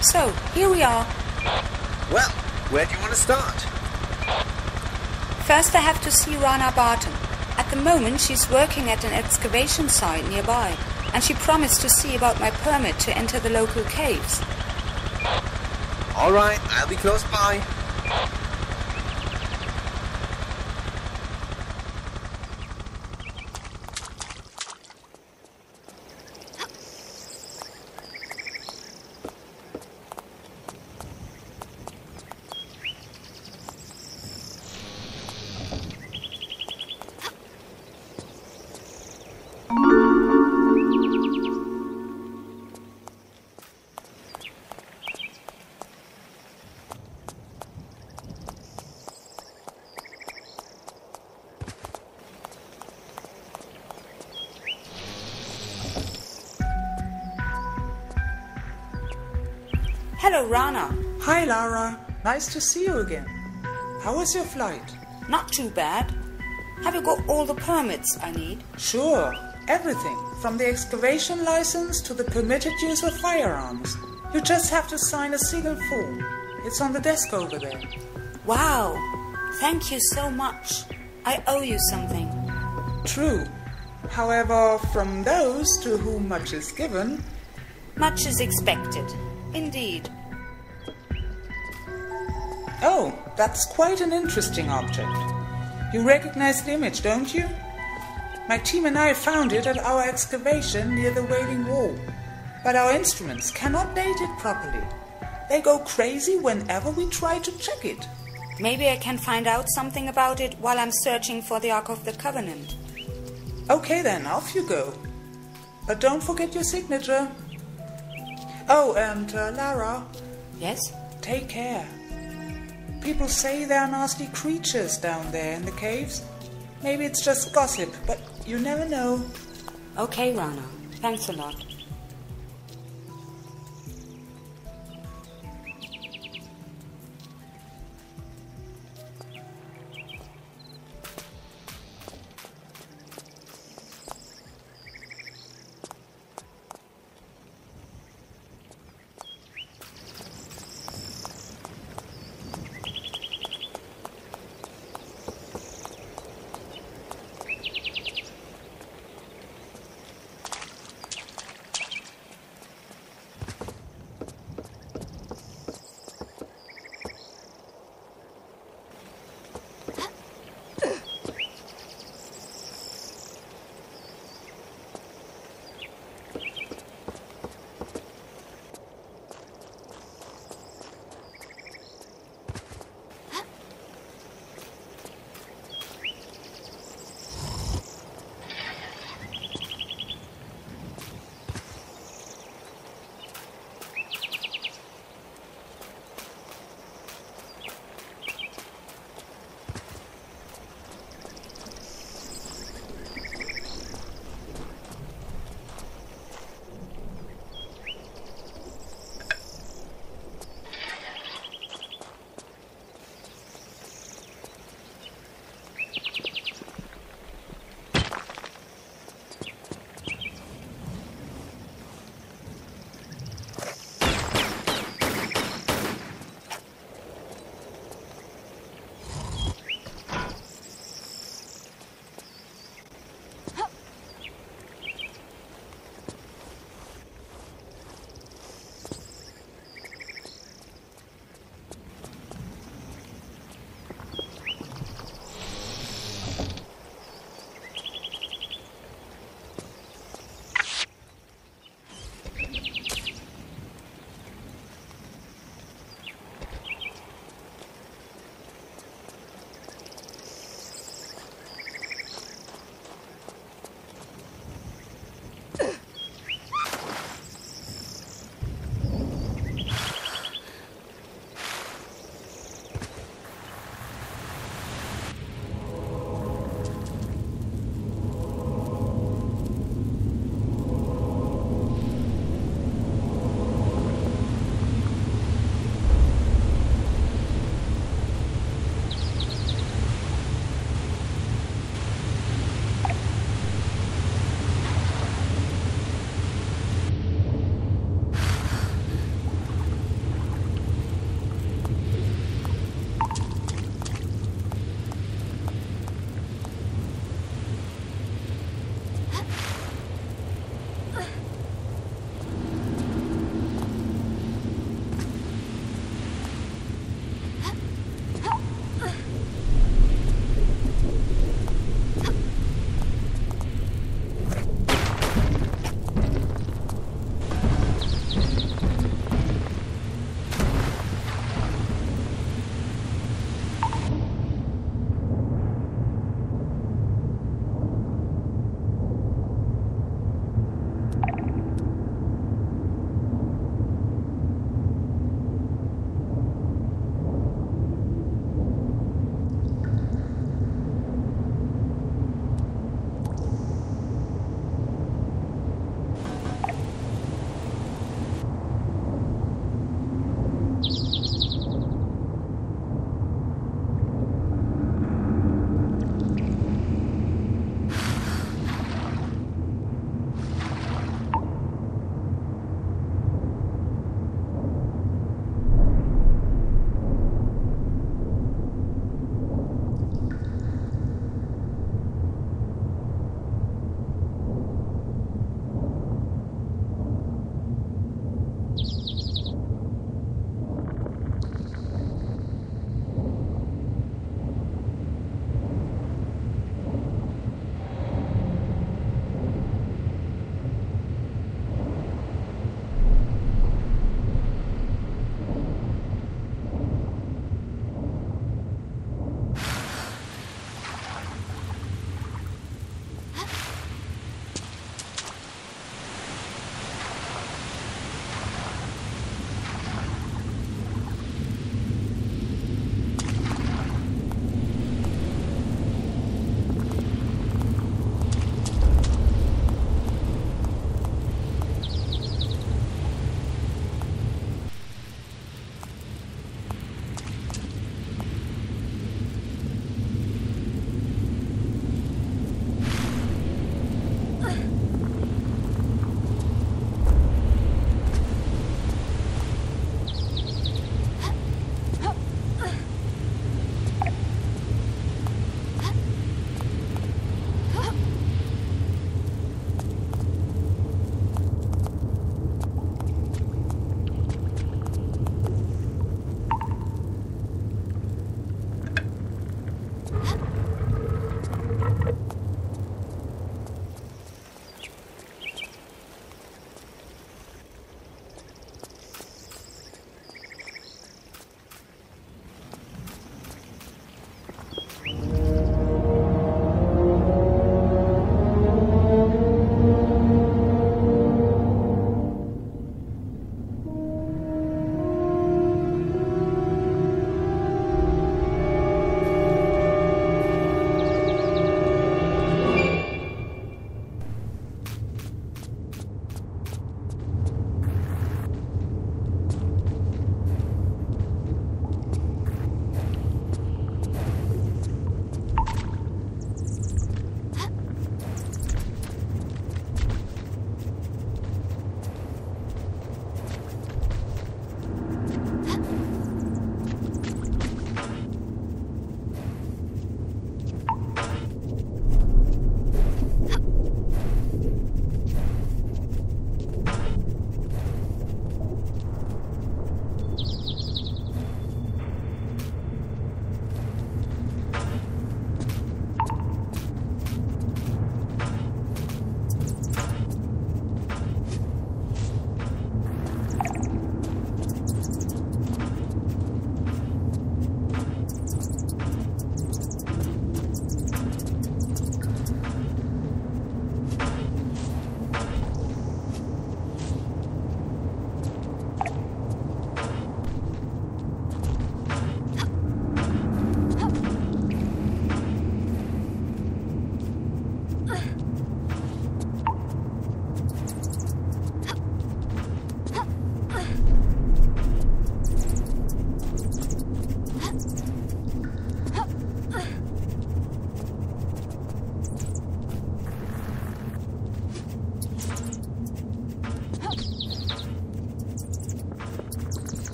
So, here we are. Well, where do you want to start? First I have to see Rana Barton. At the moment she's working at an excavation site nearby, and she promised to see about my permit to enter the local caves. All right, I'll be close by. Hello, Rana. Hi, Lara. Nice to see you again. How was your flight? Not too bad. Have you got all the permits I need? Sure. Everything. From the excavation license to the permitted use of firearms. You just have to sign a single form. It's on the desk over there. Wow. Thank you so much. I owe you something. True. However, from those to whom much is given... Much is expected. Indeed. Oh, that's quite an interesting object. You recognize the image, don't you? My team and I found it at our excavation near the Wailing Wall. But our instruments cannot date it properly. They go crazy whenever we try to check it. Maybe I can find out something about it while I'm searching for the Ark of the Covenant. Okay then, off you go. But don't forget your signature. Oh, and Lara. Yes? Take care. People say there are nasty creatures down there in the caves. Maybe it's just gossip, but you never know. Okay, Rana. Thanks a lot.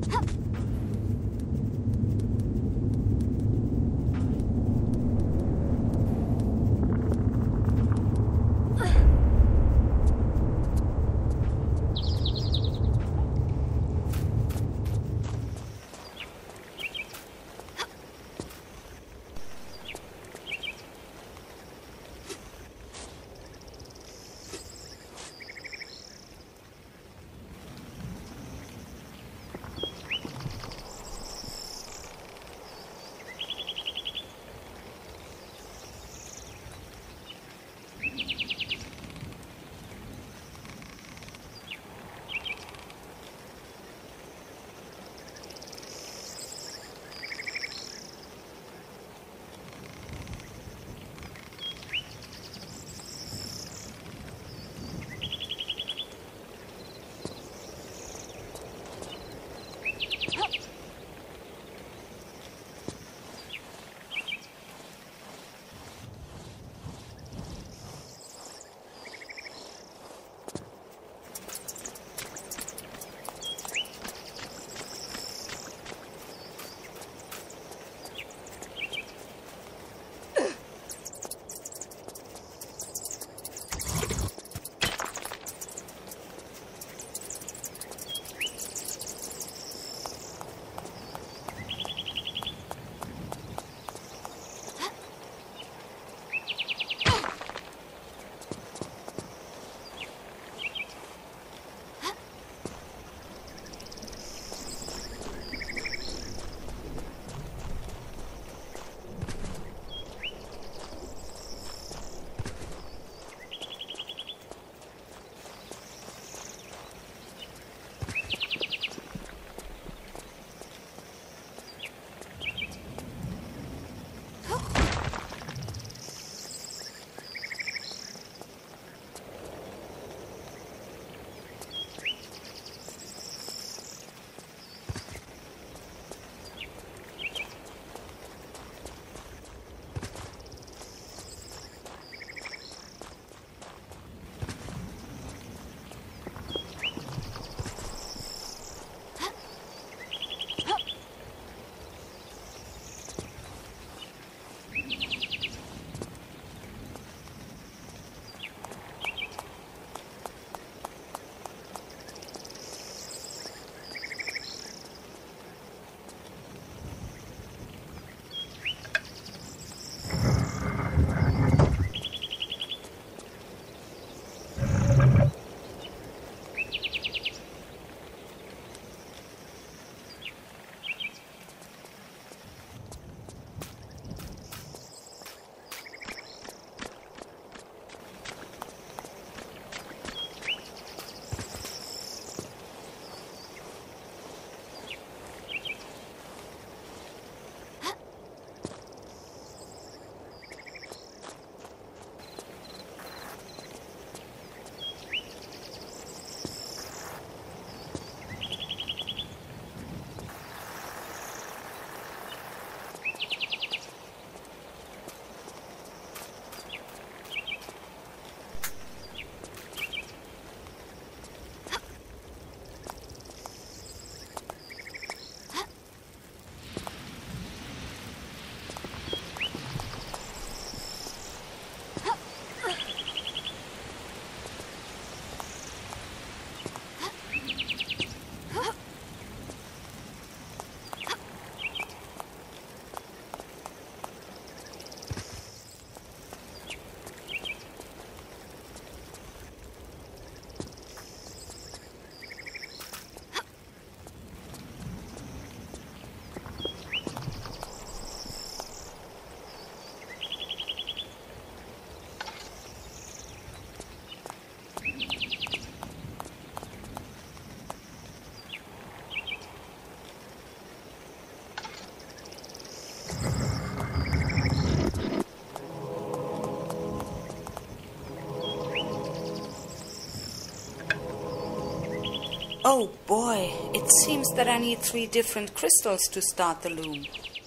Oh boy, it seems that I need 3 different crystals to start the loom.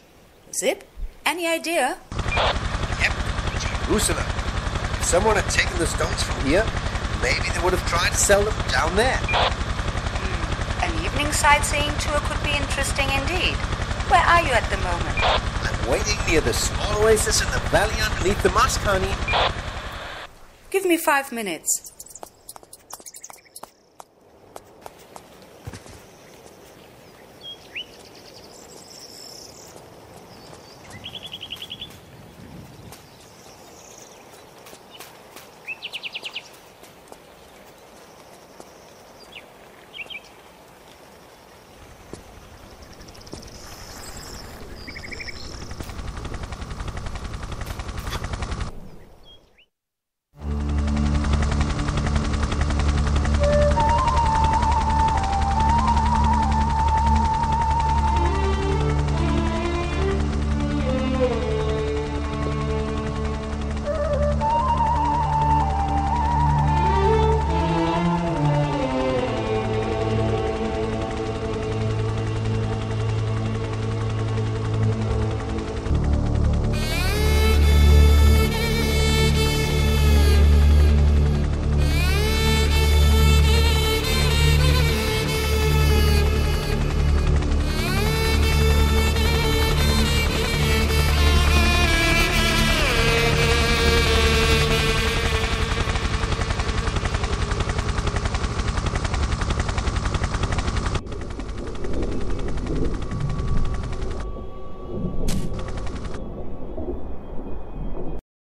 Zip, any idea? Yep, Jerusalem. If someone had taken the stones from here, maybe they would have tried to sell them down there. And if evening sightseeing tour could be interesting indeed. Where are you at the moment? I'm waiting near the small oasis in the valley underneath the mosque, honey. Give me 5 minutes.